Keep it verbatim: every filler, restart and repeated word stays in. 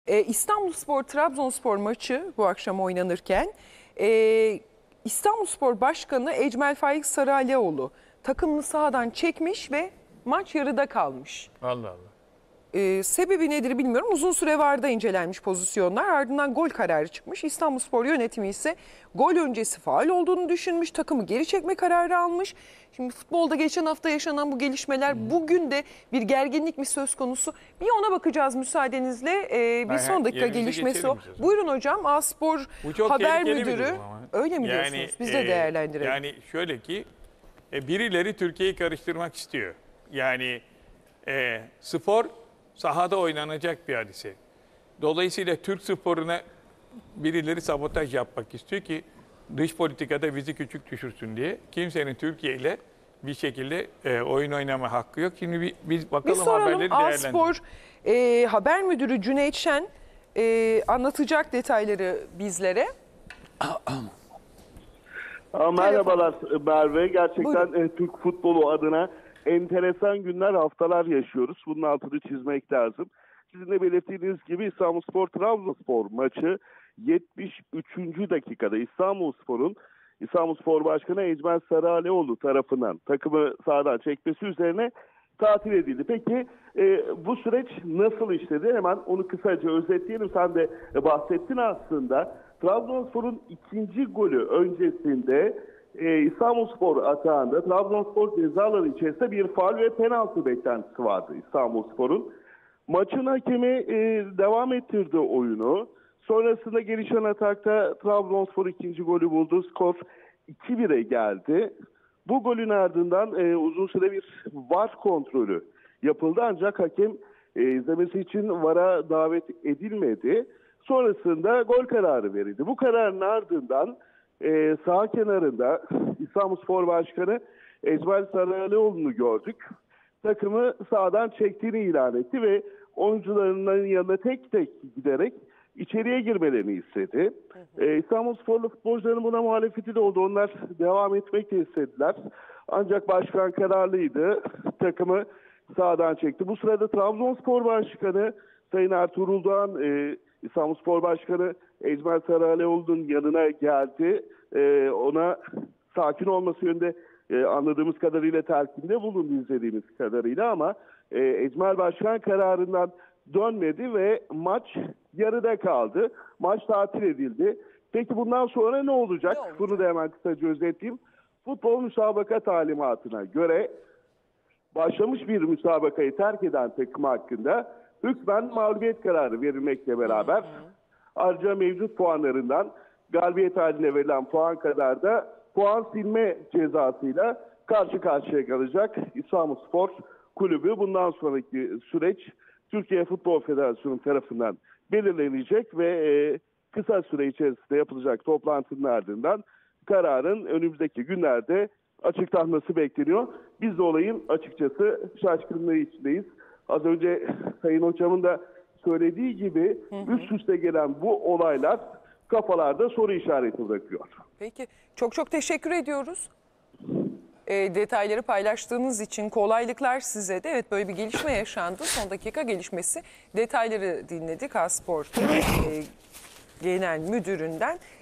Ee, İstanbulspor-Trabzonspor maçı bu akşam oynanırken e, İstanbulspor Başkanı Ecmel Faik Sarıalioğlu takımını sahadan çekmiş ve maç yarıda kalmış. Allah Allah. Ee, sebebi nedir bilmiyorum. Uzun süre VAR'da incelenmiş pozisyonlar. Ardından gol kararı çıkmış. İstanbulspor yönetimi ise gol öncesi faul olduğunu düşünmüş. Takımı geri çekme kararı almış. Şimdi futbolda geçen hafta yaşanan bu gelişmeler hmm. bugün de bir gerginlik mi söz konusu? Bir ona bakacağız müsaadenizle. Ee, bir Hayır, son dakika gelişmesi o. Buyurun hocam. A-Spor Haber Müdürü. Öyle mi yani, diyorsunuz? Biz de e, değerlendirelim. Yani şöyle ki e, birileri Türkiye'yi karıştırmak istiyor. Yani e, spor sahada oynanacak bir hadise. Dolayısıyla Türk sporuna birileri sabotaj yapmak istiyor ki dış politikada bizi küçük düşürsün diye. Kimsenin Türkiye ile bir şekilde e, oyun oynama hakkı yok. Şimdi bir, biz bakalım bir haberleri değerlendirelim. A-Spor e, Haber Müdürü Cüneyt Şen e, anlatacak detayları bizlere. Merhabalar Merve. Gerçekten e, Türk futbolu adına enteresan günler, haftalar yaşıyoruz. Bunun altını çizmek lazım. Sizin de belirttiğiniz gibi İstanbulspor-Trabzonspor maçı yetmiş üçüncü dakikada İstanbulspor'un İstanbulspor Başkanı Ecmel Sarıalioğlu tarafından takımı sahadan çekmesi üzerine tatil edildi. Peki e, bu süreç nasıl işledi? Hemen onu kısaca özetleyelim. Sen de bahsettin aslında. Trabzonspor'un ikinci golü öncesinde e, İstanbulspor atağında Trabzonspor cezaları içerisinde bir faul ve penaltı beklentisi vardı İstanbulspor'un. Maçın hakemi e, devam ettirdi oyunu. Sonrasında gelişen atakta Trabzonspor ikinci golü buldu. Skor iki bire geldi. Bu golün ardından e, uzun süre bir VAR kontrolü yapıldı ancak hakem e, izlemesi için VAR'a davet edilmedi. Sonrasında gol kararı verildi. Bu kararın ardından e, sağ kenarında İstanbulspor Başkanı Ecmel Sarıalioğlu'nu gördük. Takımı sahadan çektiğini ilan etti ve oyuncularının yanına tek tek giderek içeriye girmelerini istedi. Ee, İstanbulsporlu futbolcuların buna muhalefeti de oldu. Onlar devam etmek de istediler. Ancak başkan kararlıydı. Takımı sahadan çekti. Bu sırada Trabzonspor Başkanı Sayın Ertuğrul Doğan, e, İstanbulspor Başkanı Ecmel Sarıalioğlu'nun yanına geldi. E, ona sakin olması yönünde e, anladığımız kadarıyla telkinde bulundu, izlediğimiz kadarıyla, ama e, Ecmel Başkan kararından dönmedi ve maç yarıda kaldı. Maç tatil edildi. Peki bundan sonra ne olacak? Ne olacak? Bunu da hemen kısaca özetleyeyim. Futbol müsabaka talimatına göre başlamış bir müsabakayı terk eden takım hakkında hükmen mağlubiyet kararı verilmekle beraber ayrıca mevcut puanlarından galibiyet haline verilen puan kadar da puan silme cezasıyla karşı karşıya kalacak İstanbulspor Kulübü. Bundan sonraki süreç Türkiye Futbol Federasyonu tarafından belirlenecek ve e, kısa süre içerisinde yapılacak toplantının ardından kararın önümüzdeki günlerde açıklanması bekleniyor. Biz de olayın açıkçası şaşkınlığı içindeyiz. Az önce Sayın Hocam'ın da söylediği gibi hı hı. üst üste gelen bu olaylar kafalarda soru işareti bırakıyor. Peki, çok çok teşekkür ediyoruz. E, detayları paylaştığınız için kolaylıklar size de. Evet, böyle bir gelişme yaşandı. Son dakika gelişmesi. Detayları dinledik A-Spor e, Genel Müdüründen.